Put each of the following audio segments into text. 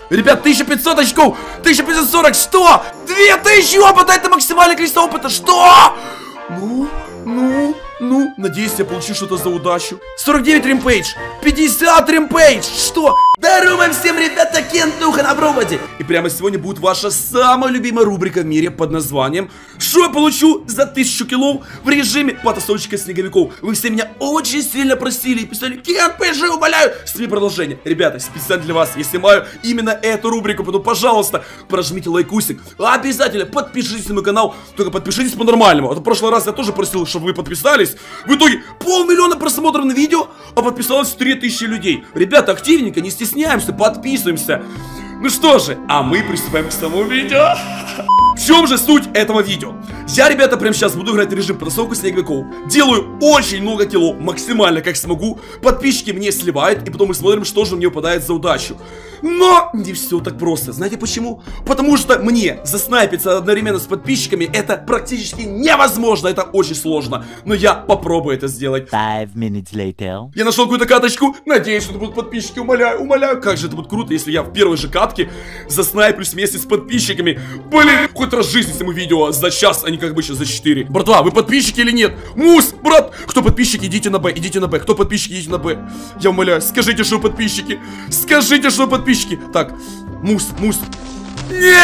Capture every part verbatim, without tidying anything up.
Ребят, тысяча пятьсот очков, тысяча пятьсот сорок, что? две тысячи опыта, это максимальное количество опыта, что? Ну, ну, ну, надеюсь, я получу что-то за удачу. сорок девять ремпейдж, пятьдесят ремпейдж, что? Здорово всем, ребята, Кентуха на проводе. И прямо сегодня будет ваша самая любимая рубрика в мире под названием «Что я получу за тысячу киллов в режиме потасовщика снеговиков». Вы все меня очень сильно просили и писали: Кент, пиши, умоляю, сними продолжение. Ребята, специально для вас я снимаю именно эту рубрику, поэтому, пожалуйста, прожмите лайкусик. Обязательно подпишитесь на мой канал, только подпишитесь по-нормальному. А то в прошлый раз я тоже просил, чтобы вы подписались. В итоге полмиллиона просмотров на видео, а подписалось три тысячи людей. Ребята, активненько, не стесняемся, подписываемся. Ну что же, а мы приступаем к самому видео. В чем же суть этого видео? Я, ребята, прямо сейчас буду играть в режим потасовку снеговиков. Делаю очень много киллов, максимально как смогу. Подписчики мне сливают, и потом мы смотрим, что же мне выпадает за удачу. Но не все так просто. Знаете почему? Потому что мне заснайпиться одновременно с подписчиками это практически невозможно. Это очень сложно. Но я попробую это сделать. Five minutes later. Я нашел какую-то каточку. Надеюсь, что это будут подписчики. Умоляю, умоляю. Как же это будет круто, если я в первой же катке заснайплюсь вместе с подписчиками. Блин, хоть раз в жизни сниму видео за час, а не как бы сейчас за четыре. Братва, вы подписчики или нет? Мус, брат, кто подписчики, идите на Б, идите на Б. Кто подписчики, идите на Б. Я умоляю, скажите, что подписчики. Скажите, что подписчики. Так, Мус, Мус. Нет!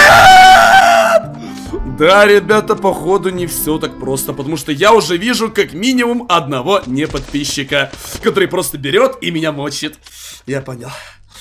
Да, ребята, походу не все так просто, потому что я уже вижу как минимум одного неподписчика, который просто берет и меня мочит. Я понял.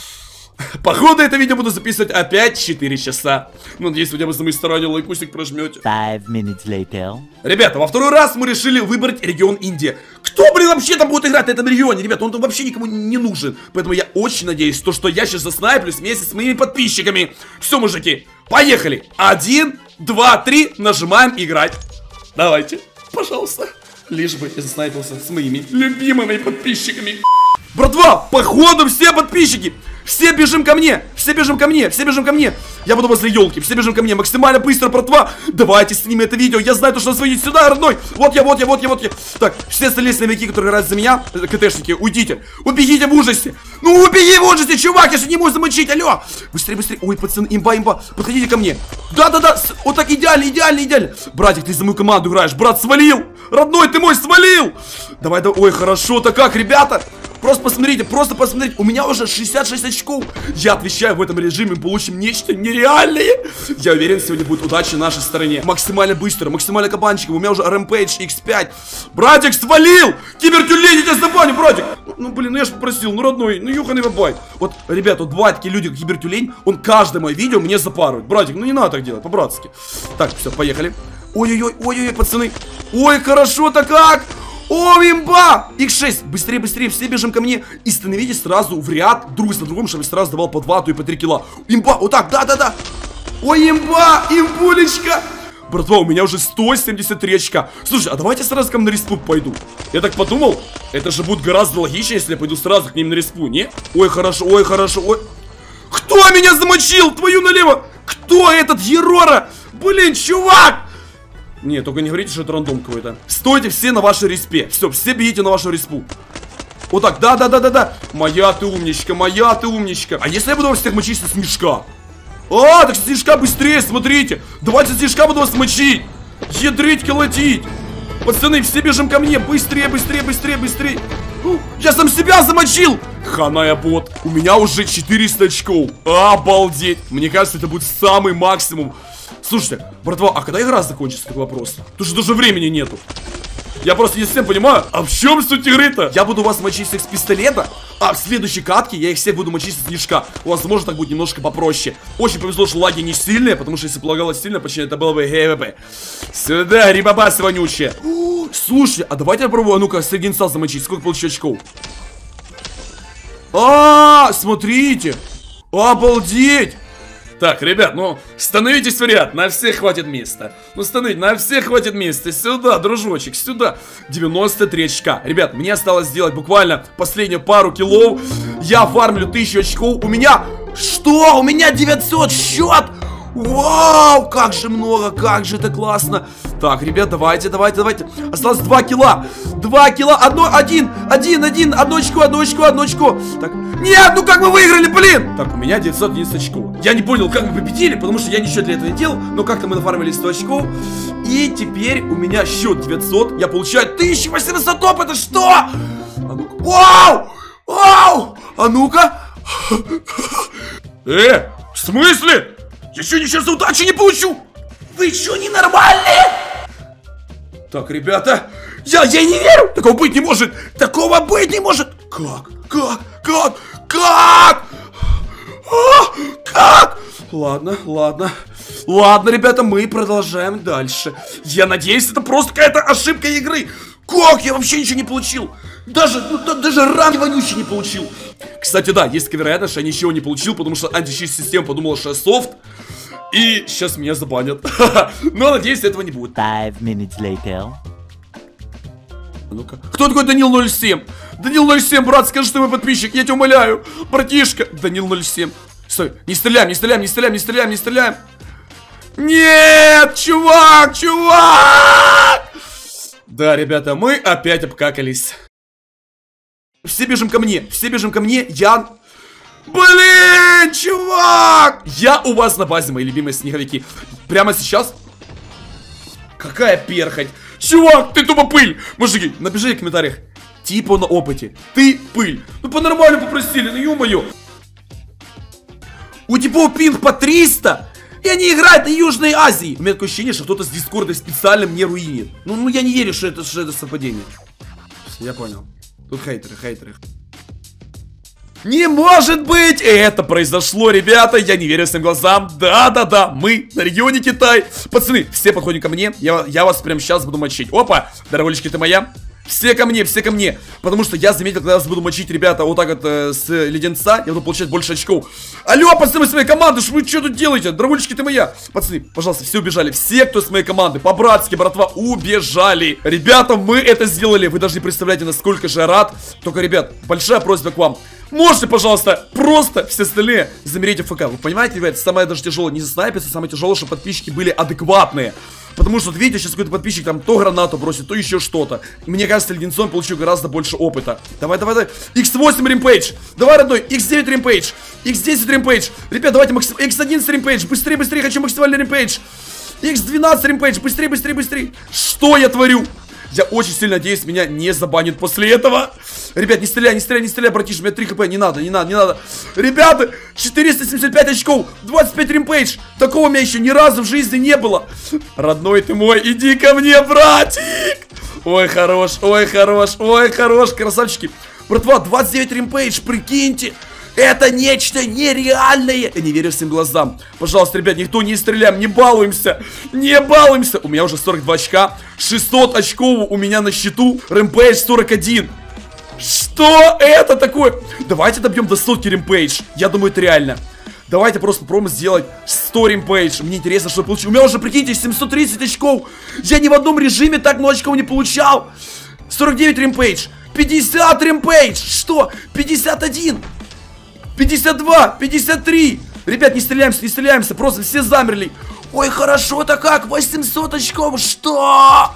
Походу, это видео буду записывать опять четыре часа. Ну, надеюсь, хотя бы за моей стороны лайкусик прожмете. Five minutes later. Ребята, во второй раз мы решили выбрать регион Индия. Кто, блин, вообще там будет играть на этом регионе? Ребята, он там вообще никому не нужен. Поэтому я очень надеюсь, то, что я сейчас заснайплюсь вместе с моими подписчиками. Все, мужики, поехали. Один, два, три, нажимаем играть. Давайте, пожалуйста. Лишь бы я заснайпился с моими любимыми подписчиками. Братва, походу все подписчики. Все бежим ко мне, все бежим ко мне, все бежим ко мне. Я буду возле елки, все бежим ко мне, максимально быстро, братва. Давайте снимем это видео, я знаю, то, что нас выйдет сюда, родной. Вот я, вот я, вот я, вот я. Так, все остальные снеговики, которые играют за меня, КТшники, уйдите, убегите в ужасе. Ну убеги в ужасе, чувак, я же не могу замочить, алло. Быстрее, быстрее, ой, пацаны, имба, имба, подходите ко мне. Да-да-да, вот так идеально, идеально, идеально. Братик, ты за мою команду играешь, брат, свалил. Родной, ты мой, свалил. Давай, давай, ой, хорошо-то как, ребята. Просто посмотрите, просто посмотрите. У меня уже шестьдесят шесть очков. Я отвечаю, в этом режиме мы получим нечто нереальное. Я уверен, сегодня будет удача на нашей стороне. Максимально быстро, максимально кабанчиком. У меня уже Rampage икс пять. Братик, свалил! Кибертюлень, я тебя забаню, братик. Ну, ну, блин, ну я же попросил, ну, родной, ну, юханый бабай. Вот, ребят, вот бывают такие люди, как Кибертюлень. Он каждое мое видео мне запарывает. Братик, ну не надо так делать, по-братски. Так, все, поехали. Ой-ой-ой, ой-ой-ой, пацаны. Ой, хорошо-то как! О, имба! икс шесть, быстрее, быстрее, все бежим ко мне. И становитесь сразу в ряд, друг за другом, чтобы я сразу давал по два, а то и по три килла. Имба, вот так, да-да-да. Ой, имба, имбулечка. Братва, у меня уже сто семьдесят три очка. Слушай, а давайте сразу к ним на респу пойду. Я так подумал, это же будет гораздо логичнее, если я пойду сразу к ним на респу, не? Ой, хорошо, ой, хорошо, ой. Кто меня замочил? Твою налево. Кто этот Ерора? Блин, чувак. Не, только не говорите, что это рандом какой-то. Стойте все на вашей респе. Все, все бегите на вашу респу. Вот так, да-да-да-да-да. Моя ты умничка, моя ты умничка. А если я буду вас всех мочить со снежка? А, так со снежка быстрее, смотрите. Давайте со снежка буду вас мочить. Ядрить, колотить. Пацаны, все бежим ко мне. Быстрее, быстрее, быстрее, быстрее. Я сам себя замочил. Ханая бот. У меня уже четыреста очков. Обалдеть. Мне кажется, это будет самый максимум. Слушайте, братва, а когда игра закончится, такой вопрос? Потому что даже времени нету. Я просто не совсем понимаю, а в чем суть игры-то? Я буду вас мочить всех с пистолета, а в следующей катке я их всех буду мочить со снежка. Возможно, так будет немножко попроще. Очень повезло, что лаги не сильные, потому что если бы лагалось сильно, почти это было бы ГВП. Сюда, рибабасы вонючие. Слушай, а давайте я попробую, а ну-ка, срединца замочить. Сколько получу очков? А, смотрите. Обалдеть. Так, ребят, ну, становитесь в ряд, на всех хватит места. Ну, становитесь, на всех хватит места. Сюда, дружочек, сюда. девяносто три очка. Ребят, мне осталось сделать буквально последнюю пару киллов. Я фармлю тысячу очков. У меня... Что? У меня девятьсот счет! Вау, как же много, как же это классно. Так, ребят, давайте, давайте, давайте. Осталось два килла. Два килла. Одно, один, один, один. Одно очко, одно очко, одно очко. Так. Нет, ну как мы выиграли, блин? Так, у меня девятьсот одиннадцать очков. Я не понял, как мы победили, потому что я ничего для этого не делал. Но как-то мы нафармили сто очков. И теперь у меня счет девятьсот. Я получаю тысяча восемьсот опыта. Что? А ну-ка. Вау! Вау! А ну-ка. Э, в смысле? Я что, ни за удачи не получу? Вы что, ненормальные? Так, ребята, я, я не верю. Такого быть не может. Такого быть не может. Как? Как? Как? Как? А, как? Ладно, ладно. Ладно, ребята, мы продолжаем дальше. Я надеюсь, это просто какая-то ошибка игры. Как? Я вообще ничего не получил. Даже, ну, да, даже ранг вонючий не получил. Кстати, да, есть вероятность, что я ничего не получил, потому что античит-система подумала, что я софт. И сейчас меня забанят. Но, надеюсь, этого не будет. Five minutes later. Ну-ка. Кто такой Данил ноль семь? Данил ноль семь, брат, скажи, что ты мой подписчик, я тебя умоляю. Братишка. Данил ноль семь. Стой, не стреляем, не стреляем, не стреляем, не стреляем, не стреляем. Нет, чувак, чувак. Да, ребята, мы опять обкакались. Все бежим ко мне, все бежим ко мне, я... Блин, чувак! Я у вас на базе, мои любимые снеговики. Прямо сейчас? Какая перхоть. Чувак, ты тупо пыль. Мужики, напишите в комментариях. Типа на опыте. Ты пыль. Ну по-нормально попросили, ну ё-моё. У типов пинг по триста. И они играют на Южной Азии. У меня такое ощущение, что кто-то с Дискорда специально мне руинит. Ну, ну я не верю, что это, что это совпадение. Я понял. Тут хейтеры, хейтеры. Не может быть! Это произошло, ребята, я не верю своим глазам. Да-да-да, мы на регионе Китай. Пацаны, все подходим ко мне. Я, я вас прямо сейчас буду мочить. Опа, дорогулечки, ты моя. Все ко мне, все ко мне. Потому что я заметил, когда я вас буду мочить, ребята, вот так вот э, с леденца, я буду получать больше очков. Алло, пацаны, с моей команды, что вы что тут делаете? Дорогулечки, ты моя. Пацаны, пожалуйста, все убежали. Все, кто с моей команды, по-братски, братва, убежали. Ребята, мы это сделали. Вы даже не представляете, насколько же я рад. Только, ребят, большая просьба к вам. Можете, пожалуйста, просто все остальные замерите в ФК. Вы понимаете, ребят, самое даже тяжелое не заснайпиться, самое тяжелое, чтобы подписчики были адекватные. Потому что, вот видите, сейчас какой-то подписчик там то гранату бросит, то еще что-то. И мне кажется, леденцом получил гораздо больше опыта. Давай, давай, давай. икс восемь ремпейдж. Давай, родной. икс девять ремпейдж. икс десять ремпейдж. Ребят, давайте максим... икс одиннадцать ремпейдж. Быстрее, быстрее, хочу максимальный ремпейдж. икс двенадцать ремпейдж. Быстрее, быстрее, быстрее. Что я творю? Я очень сильно надеюсь, меня не забанят после этого. Ребят, не стреляй, не стреляй, не стреляй, братиш. У меня три хп, не надо, не надо, не надо. Ребята, четыреста семьдесят пять очков, двадцать пять ремпейдж. Такого у меня еще ни разу в жизни не было. Родной ты мой, иди ко мне, братик. Ой, хорош, ой, хорош, ой, хорош, красавчики. Братва, двадцать девять ремпейдж, прикиньте. Это нечто нереальное. Я не верю своим глазам. Пожалуйста, ребят, никто не стреляем, не балуемся. Не балуемся. У меня уже сорок два очка. шестьсот очков у меня на счету. Рэмпейдж сорок один. Что это такое? Давайте добьем до сотки рэмпейдж. Я думаю, это реально. Давайте просто попробуем сделать сто ремпейдж. Мне интересно, что получилось. У меня уже, прикиньте, семьсот тридцать очков. Я ни в одном режиме так много очков не получал. сорок девять ремпейдж. пятьдесят ремпейдж. Что? пятьдесят один. пятьдесят два, пятьдесят три. Ребят, не стреляемся, не стреляемся. Просто все замерли. Ой, хорошо-то как, восемьсот очков. Что?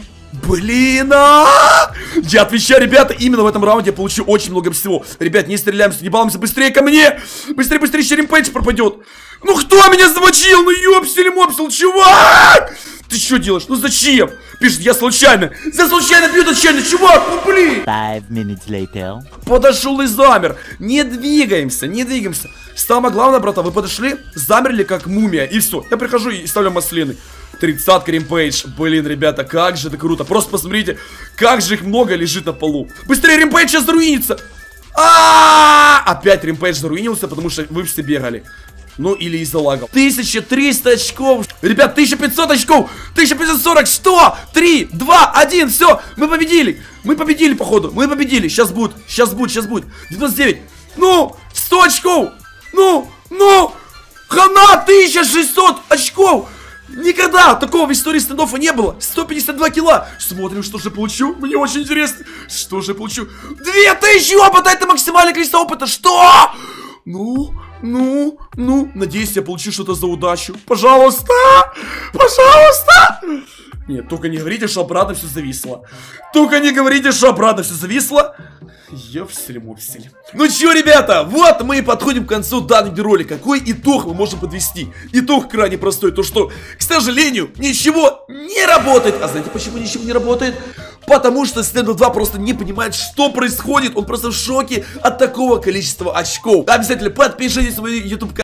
Блин, а! Я отвечаю, ребята, именно в этом раунде я получу очень много всего. Ребят, не стреляемся, не балуемся, быстрее ко мне. Быстрее, быстрее, еще ремпейдж пропадет. Ну кто меня замочил? Ну ёпсель-мопсел, чувак! Ты что делаешь? Ну зачем? Пишет, я случайно. За случайно бьют отчаянно, чувак, ну блин. Five minutes later. Подошел и замер. Не двигаемся, не двигаемся. Самое главное, брата, вы подошли, замерли как мумия. И все, я прихожу и ставлю маслины. тридцатка ремпейдж. Блин, ребята, как же это круто. Просто посмотрите, как же их много лежит на полу. Быстрее, ремпейдж сейчас заруинится. А-а-а! Опять ремпейдж заруинился, потому что вы все бегали. Ну или из-за лагов. тысяча триста очков. Ребят, тысяча пятьсот очков. тысяча пятьсот сорок. Что? три, два, один. Все, мы победили. Мы победили, походу. Мы победили. Сейчас будет. Сейчас будет. Сейчас будет. девяносто девять. Ну, сто очков. Ну, ну. Хана, тысяча шестьсот очков. Никогда такого в истории стендофа не было. сто пятьдесят два килла. Смотрим, что же получу. Мне очень интересно. Что же получу? две тысячи опыта. Это максимальное количество опыта. Что? Ну... Ну, ну, надеюсь, я получу что-то за удачу. Пожалуйста! Пожалуйста! Нет, только не говорите, что обратно все зависло. Только не говорите, что обратно все зависло. Ёпсель-мопсель. Ну чё, ребята, вот мы и подходим к концу данного ролика. Какой итог мы можем подвести? Итог крайне простой. То, что, к сожалению, ничего не работает. А знаете, почему ничего не работает? Потому что Слендер два просто не понимает, что происходит. Он просто в шоке от такого количества очков. Обязательно подпишитесь на мой YouTube канал.